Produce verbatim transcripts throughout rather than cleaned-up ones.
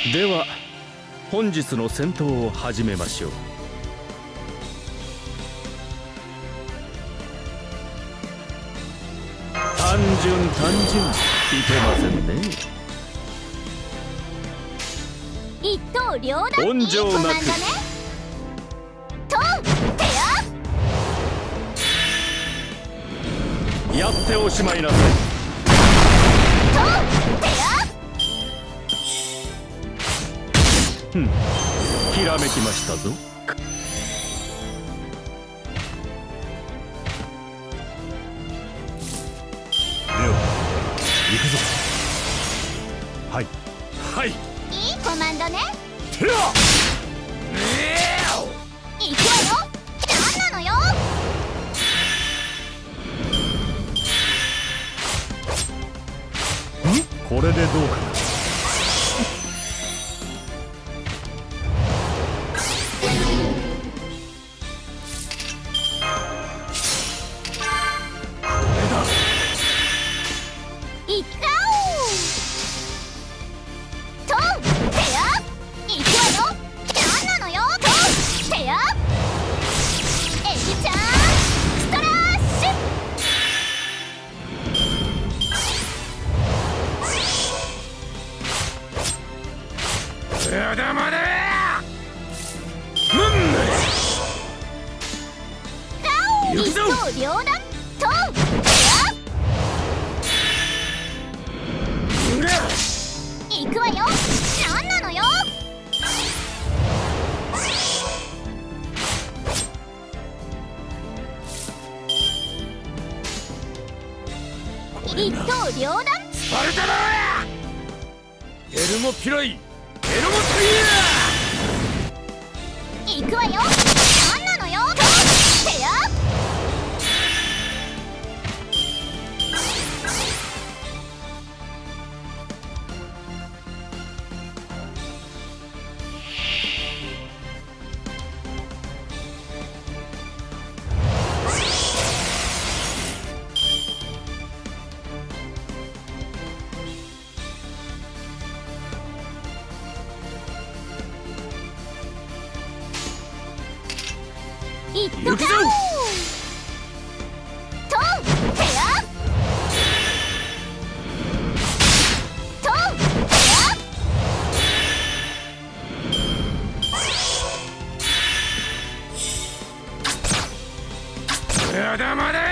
では本日の戦闘を始めましょう。単純単純いけませんね。 一刀両断、 根性なく。 と手やっておしまいなさい。ふん、ひらめきましたぞ。 レオ、行くぞ。はいはい。 いいコマンドね。 てや行くわよ。なんなのよ。 んこれでどうかな。 一刀両断。 スパルタだ。エルモピライ、エルモタイヤ。 行くわよ。なんなのよ。てや行くぞ。とてやとてやまだまだ。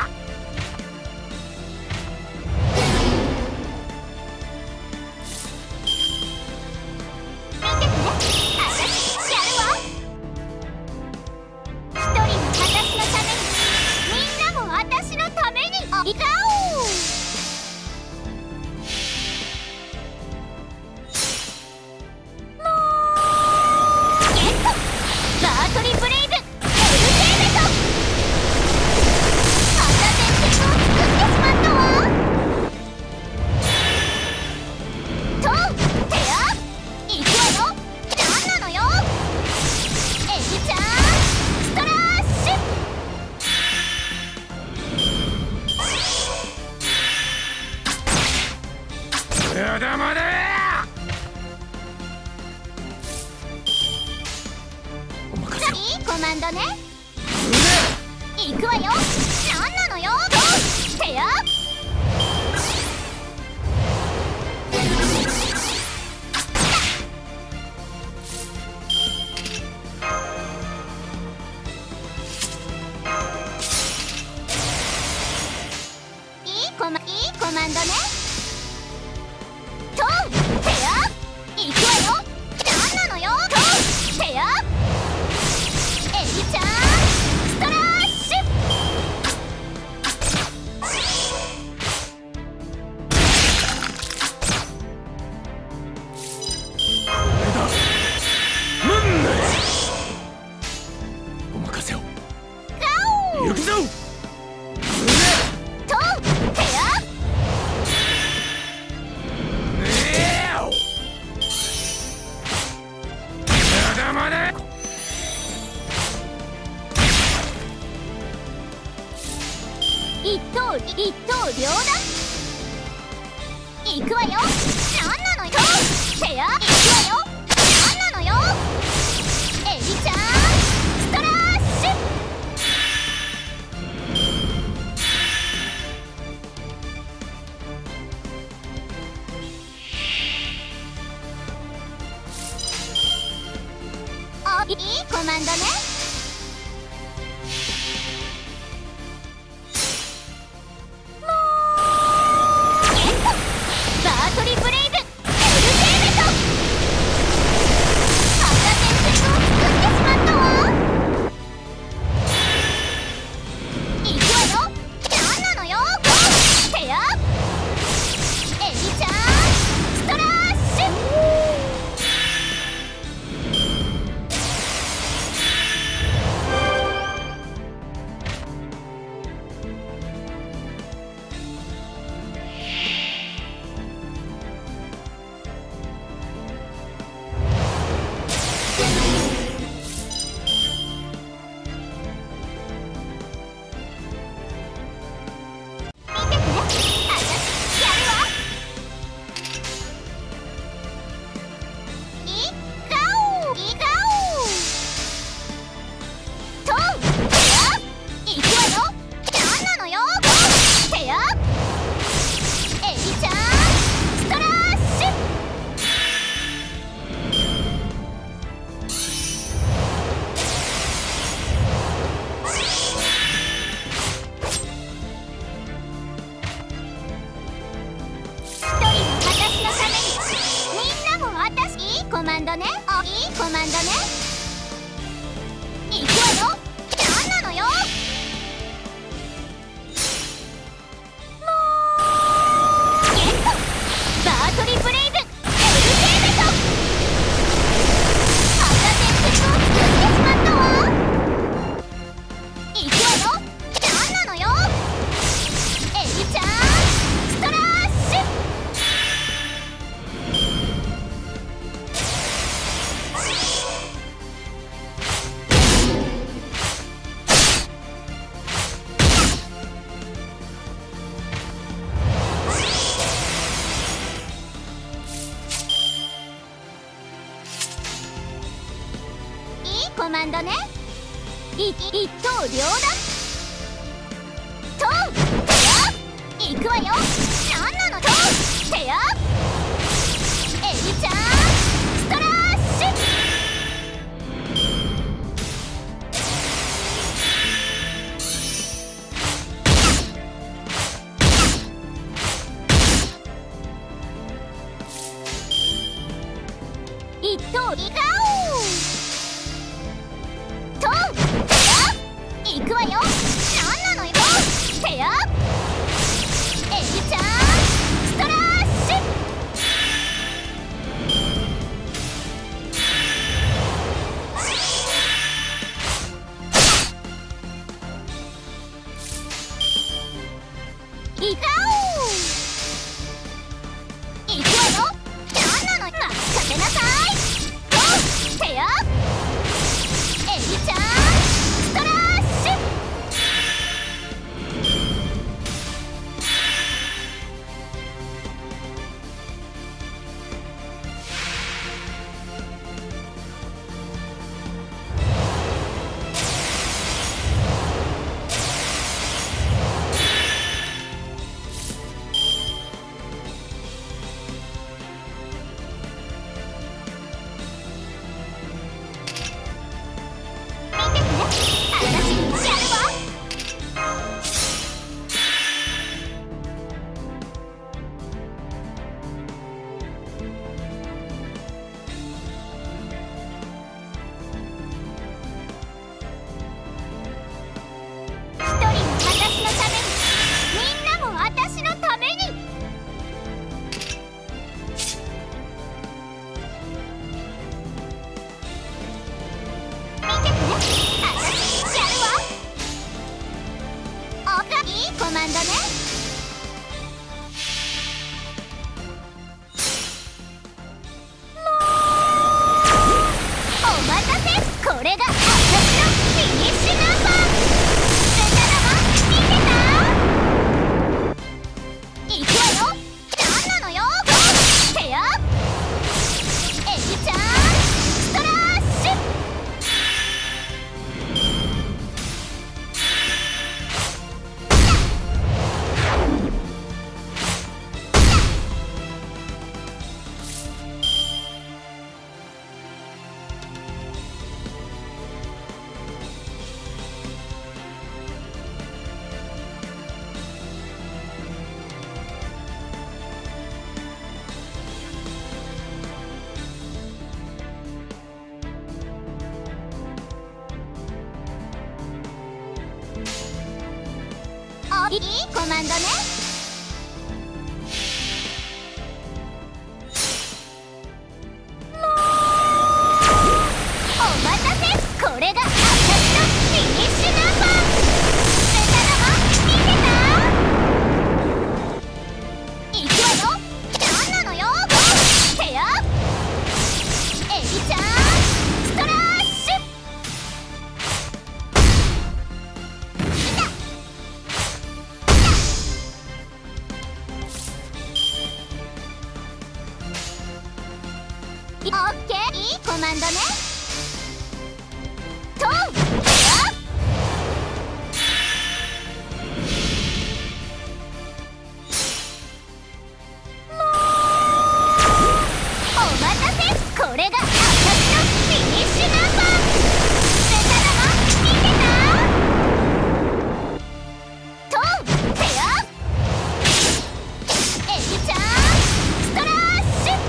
コマンドね。行くわよ。なんなのよ。てやいいコマ、いいコマンドね。とてや行くわよ。なんなのよ。てや行くぞ。 とてやまだまだ。 一刀一刀両断。行くわよ。なんなのよ。てや行くわよ。 いいコマンドね。もうゲットバートリブレイブエルテイメント。また伝説を作ってしまったわ。いくわよ。なんなのよ。てやエビちゃんストラッシュ。コマンドね。あ、いいコマンドね。いくわよ。なんなのよ。もうゲットバートリブレイブエルテイメント。また伝説を作ってしまったわ。いくわよ。なんなのよ。エビちゃんストラッシュ。コマンドね。い一刀両断。トンテヤいくわよ。なんなのトンテヤエビちゃんストラッシュ。一刀いかおトンテヤいくわよ。なんなのよテヤエビちゃんストラッシュ。いかおいくわよ。なんなのまかせなさい。トンいいコマンドね。お待たせ、これが私のフィニッシュナンバー。メタロマ見てた？いくわよ。なんなのよ。てやエビちゃんストラッシュ。オッケー、いいコマンドね。トンお待たせ、これが私のフィニッシュナンバー。メタロマ見てた？トンペアエビちゃんストラッシュ。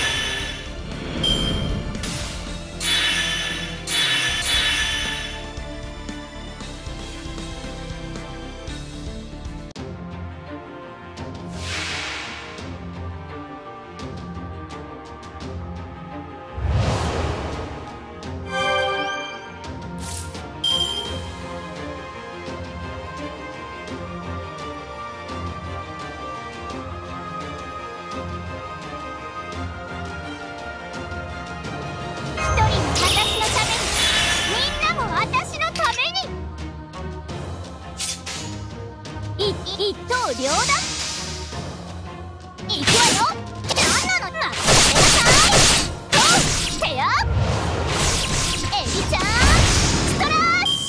一刀両断。いくわよ。なんなの、まあ、ごめんなさい。トンペアエビちゃんストラッシュ。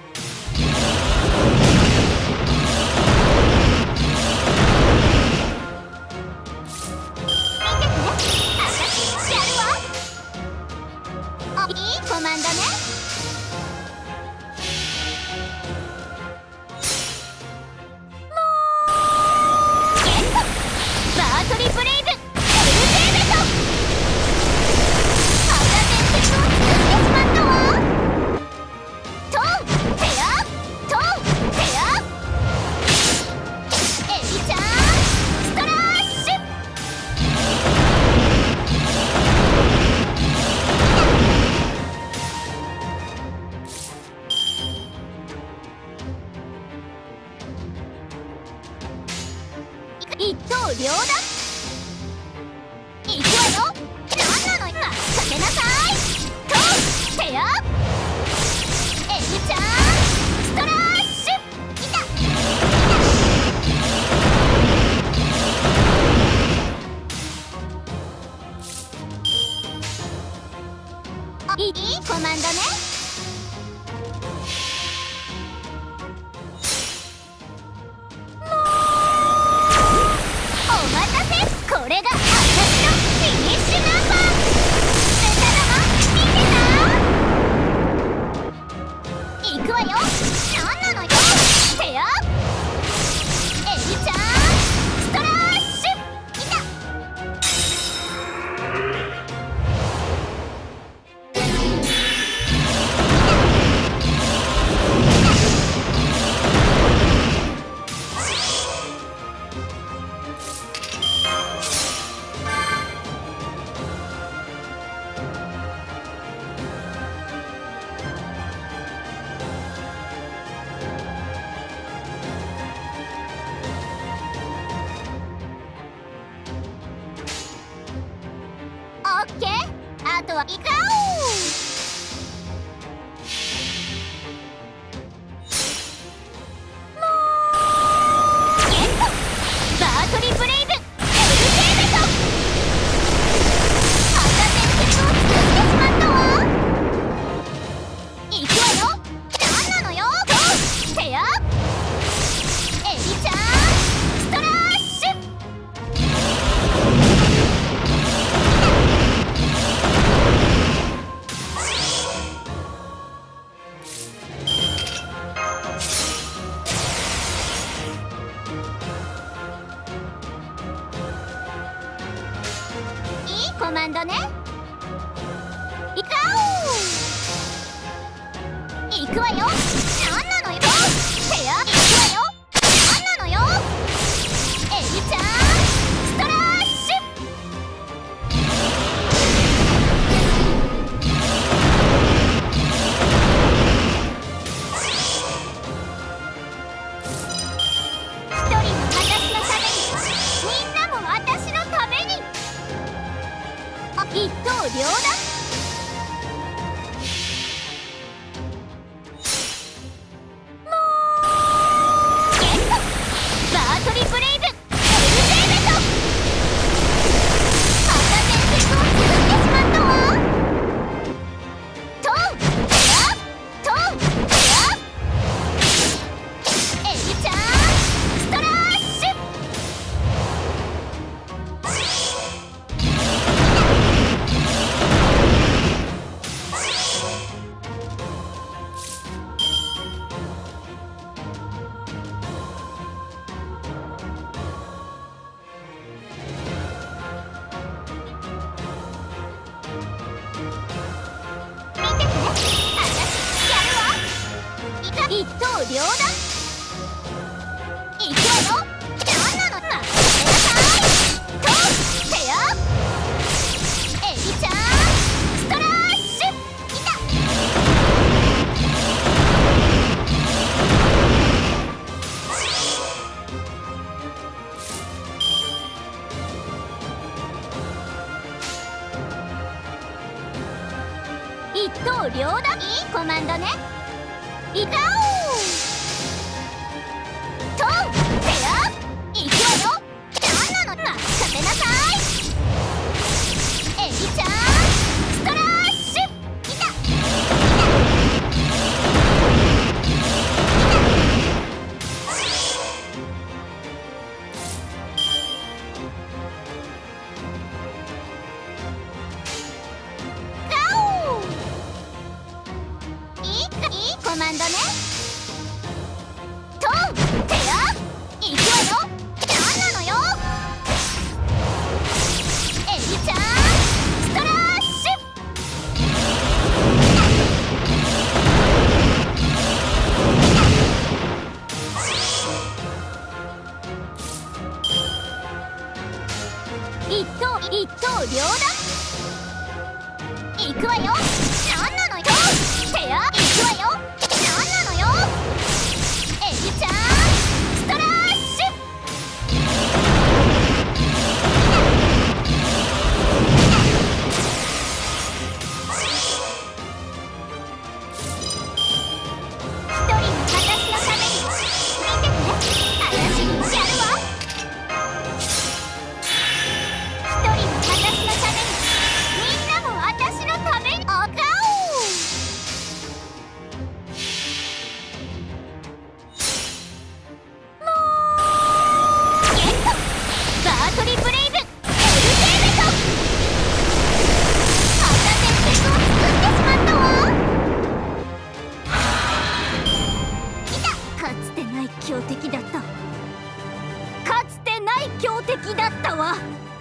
見ててね、あたしやるわ。あ、いいコマンドね。トリプレイブエルテーベト。また伝説を作ってしまったわ。トンペアトンペアエビちゃんストラッシュ。一刀両断。いくわよ。なんなの、まあ、ごめんなさい。トンペアエビちゃんストラッシュ。いたあ、いいコマンドね。お待たせ、これが私のフィニッシュナンバー。メタロマ見てた？いくわよ。なんなのよ。ペアエビちゃんストラッシュ。いたオッケー、あとはイカオゲット。バートリプレイブエルテーベト。また伝説を作ってしまったわ。いくわよ。なんなのよ。トンペアエビちゃんストラッシュ。いいコマンドね。いかおいくわよ。なんなのよ。ペアいくわよ。なんな刀両断。もうゲットバートリブレイブエルゼーベト。また伝説を作ってしまったわ。トウテアトウテアエビちゃんストラッシュ。一刀両断。いくわよ。なんなの。まあごめんなさい。トウテアエビちゃんストラッシュ。いた。一刀両断。いいコマンドね。いたおートウテアいくわよ。なんなの。まあかせなさい。エビちゃんストラッシュ。いた。ガオーいいかいいコマンドね。トウテアいくわよ。なんなのよ。エビちゃんストラッシュ。一刀一刀両断。いくわよ。なんなのよ。トウテアいくわよ。なんなのよ。エビちゃんストラッシュ。一人の私のために見てて。嵐にやるわ。一人の私のためにみんなも私のために。お顔ゲットバートリブレイブエルゼーベト。また伝説を作ってしまったわ。いた。かつてない強敵だった。かつてない強敵だったわ。